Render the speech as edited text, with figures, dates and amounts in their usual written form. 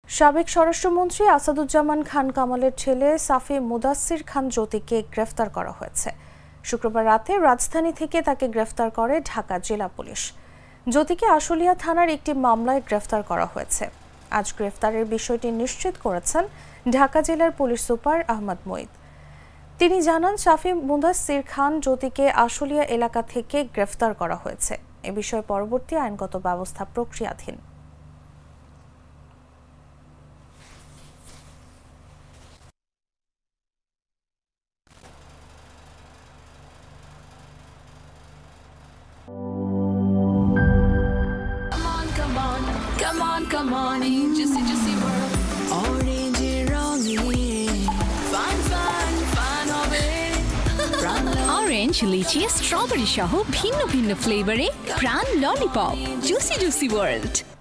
সাবেক স্বরাষ্ট্রমন্ত্রী আসাদুজ্জামান খান কামালের ছেলে সাফি মুদাসসির খান জ্যোতিকে গ্রেফতার করা হয়েছে। শুক্রবার রাতে রাজধানী থেকে তাকে গ্রেফতার করে ঢাকা জেলা পুলিশ। জ্যোতিকে আশুলিয়া থানার একটি মামলায় গ্রেফতার করা হয়েছে। আজ গ্রেফতারের বিষয়টি নিশ্চিত করেছেন ঢাকা জেলার পুলিশ সুপার আহমদ মঈদ। তিনি জানান, সাফি মুদাসসির খান জ্যোতিকে আশুলিয়া এলাকা থেকে গ্রেফতার করা হয়েছে। এ বিষয়ে পরবর্তী আইনগত ব্যবস্থা প্রক্রিয়াধীন। Come on, juicy world. Orange rongin, fun hobe. Orange, lychee, strawberry সহ ভিন্ন ভিন্ন ফ্লেভারে প্রাণ ললিপপ। Juicy world.